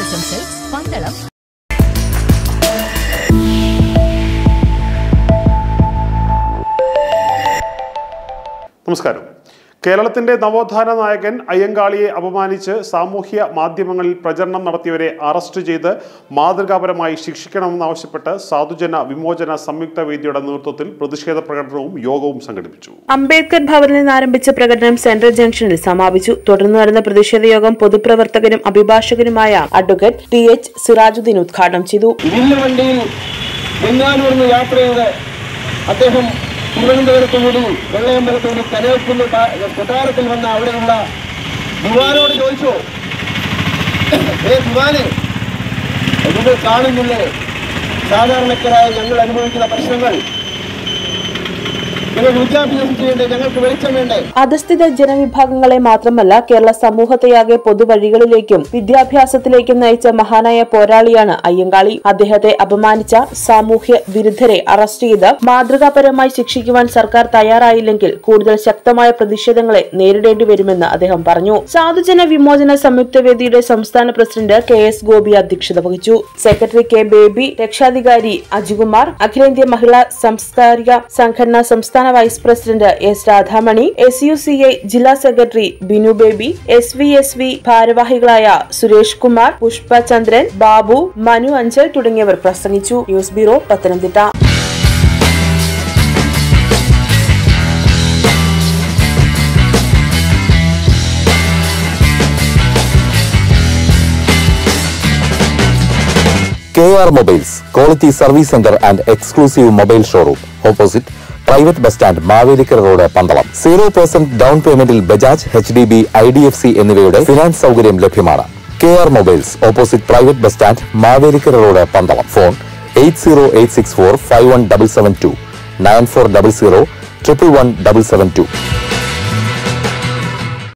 pandalam. നമസ്കാരം. കേരളത്തിന്റെ നവോത്ഥാന നായകൻ അയ്യങ്കാളിയെ അപമാനിച്ച് സാമൂഹ്യ മാധ്യമങ്ങളിൽ പ്രചരണം നടത്തിയവരെ അറസ്റ്റ് ചെയ്ത് മാതൃകാപരമായി ശിക്ഷിക്കണമെന്നാവശ്യപ്പെട്ട് സാധുജന വിമോചന സംയുക്ത വേദിയുടെ നേതൃത്വത്തിൽ പ്രതിഷേധ പ്രകടനവും യോഗവും സംഘടിപ്പിച്ചു. അംബേദ്കർ ഭവനിൽ നിന്ന് ആരംഭിച്ച പ്രകടനം സെൻട്രൽ ജംഗ്ഷനിൽ സമാപിച്ചു. തുടർന്ന് നടന്ന പ്രതിഷേധ യോഗം പൊതുപ്രവർത്തകനും അഭിഭാഷകനുമായ അഡ്വക്കേറ്റ് TH സിറാജുദ്ദീൻ ഉദ്ഘാടനം ചെയ്തു. തിരുവനന്തപുരത്തുകൂടി വെള്ളയമ്പലത്തോട് കനകക്കുന്ന് കൊട്ടാരത്തിൽ വന്ന അവിടെയുള്ള ദിവാനോട് ചോദിച്ചു, ദിവാനെ, നിങ്ങൾ കാണുന്നില്ലേ സാധാരണക്കാരായ ഞങ്ങൾ അനുഭവിക്കുന്ന പ്രശ്നങ്ങൾ? അധസ്ഥിത ജനവിഭാഗങ്ങളെ മാത്രമല്ല കേരള സമൂഹത്തെയാകെ പൊതുവഴികളിലേക്കും വിദ്യാഭ്യാസത്തിലേക്കും നയിച്ച മഹാനായ പോരാളിയാണ് അയ്യങ്കാളി. അദ്ദേഹത്തെ അപമാനിച്ച സാമൂഹ്യ വിരുദ്ധരെ അറസ്റ്റ് ചെയ്ത് മാതൃകാപരമായി ശിക്ഷിക്കുവാൻ സർക്കാർ തയ്യാറായില്ലെങ്കിൽ കൂടുതൽ ശക്തമായ പ്രതിഷേധങ്ങളെ നേരിടേണ്ടി വരുമെന്ന് അദ്ദേഹം പറഞ്ഞു. സാധുജന വിമോചന സംയുക്ത വേദിയുടെ സംസ്ഥാന പ്രസിഡന്റ് KS ഗോപി അധ്യക്ഷത വഹിച്ചു. സെക്രട്ടറി K ബേബി, രക്ഷാധികാരി അജികുമാർ, അഖിലേന്ത്യാ മഹിളാ സാംസ്കാരിക സംഘടന സംസ്ഥാന vice president S Radhamani, SUCI ജില്ലാ സെക്രട്ടറി ബിനു ബേബി, SVSV ഭാരവാഹികളായ സുരേഷ് കുമാർ, പുഷ്പ ചന്ദ്രൻ, ബാബു, മനു അഞ്ചൽ തുടങ്ങിയവർ പ്രസംഗിച്ചു. News bureau, Pathanamthitta. KR Mobiles, Quality Service Center and Exclusive Mobile Showroom, opposite Private Bus Stand, Mavelikar Road, Pandalam. 0% down payment il Bajaj, HDB, IDFC എന്നിവയുടെ ഫിനാൻസ് സൗകര്യം ലഭ്യമാണ്. KR Mobiles, opposite Private Bus Stand, Mavelikar Road, Pandalam. Phone 80864 51772 9400 111 772.